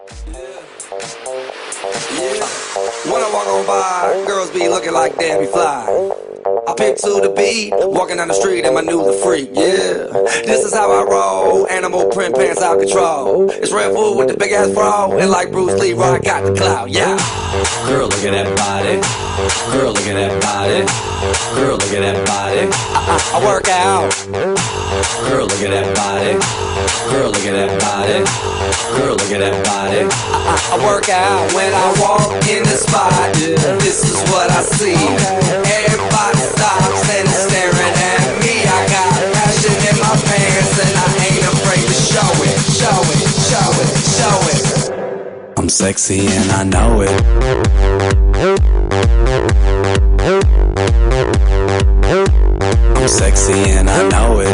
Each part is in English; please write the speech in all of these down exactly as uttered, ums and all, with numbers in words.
Yeah. When I walk on by, girls be looking like Debbie Fly. I pick to the beat, walking down the street and my new the freak, yeah. This is how I roll, animal print pants out control. It's Red Bull with the big ass bra, and like Bruce Lee, I got the clout, yeah. Girl, look at that body. Girl, look at that body. Girl, look at that body. I, I, I work out. Girl, look at that body. Girl, look at that body. Girl, look at that body. I, I, I work out when I walk in the spot. This is what I see. Everybody stops and is staring at me. I got passion in my pants and I ain't afraid to show it, show it, show it, show it. I'm sexy and I know it. I'm sexy and I know it.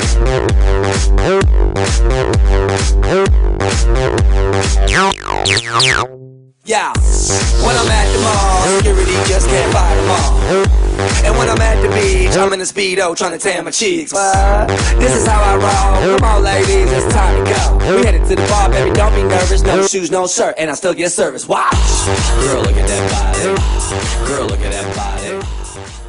Yeah, when I'm at the mall, security just can't buy them all. And when I'm at the beach, I'm in a Speedo trying to tan my cheeks. What? This is how I roll. Come on, ladies, it's time to go. We headed to the bar, baby, don't be nervous. No shoes, no shirt, and I still get service. Watch. Girl, look at that body. Girl, look at that body.